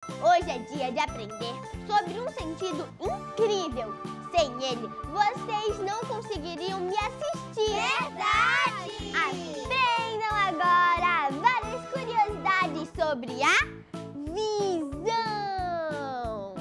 Hoje é dia de aprender sobre um sentido incrível. Sem ele, vocês não conseguiriam me assistir. Verdade! Aprendam agora várias curiosidades sobre a visão.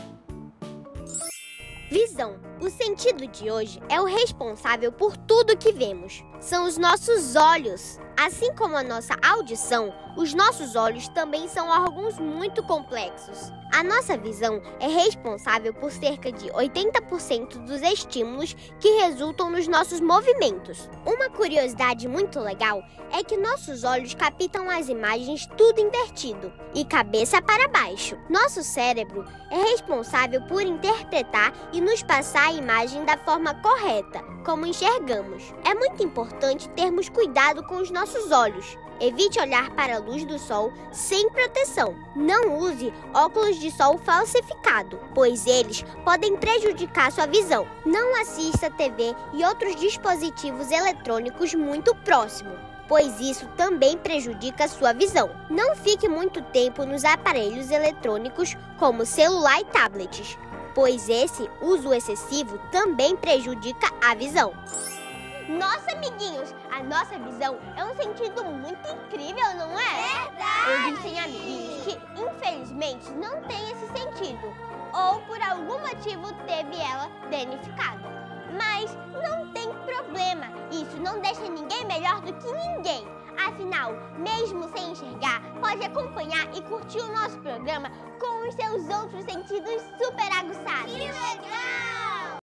Visão. O sentido de hoje é o responsável por tudo que vemos. São os nossos olhos. Assim como a nossa audição, os nossos olhos também são órgãos muito complexos. A nossa visão é responsável por cerca de 80% dos estímulos que resultam nos nossos movimentos. Uma curiosidade muito legal é que nossos olhos captam as imagens tudo invertido e cabeça para baixo. Nosso cérebro é responsável por interpretar e nos passar a imagem da forma correta, como enxergamos. É muito importante termos cuidado com os nossos olhos. Evite olhar para a luz do sol sem proteção. Não use óculos de sol falsificado, pois eles podem prejudicar sua visão. Não assista TV e outros dispositivos eletrônicos muito próximo, pois isso também prejudica a sua visão. Não fique muito tempo nos aparelhos eletrônicos como celular e tablets, pois esse uso excessivo também prejudica a visão. Nossa, amiguinhos, a nossa visão é um sentido muito incrível, não é? Verdade! Existem amiguinhos que, infelizmente, não têm esse sentido, ou por algum motivo teve ela danificada. Mas não tem problema, isso não deixa ninguém melhor do que ninguém. Afinal, mesmo sem enxergar, pode acompanhar e curtir o nosso programa com os seus outros sentidos super aguçados. Que legal!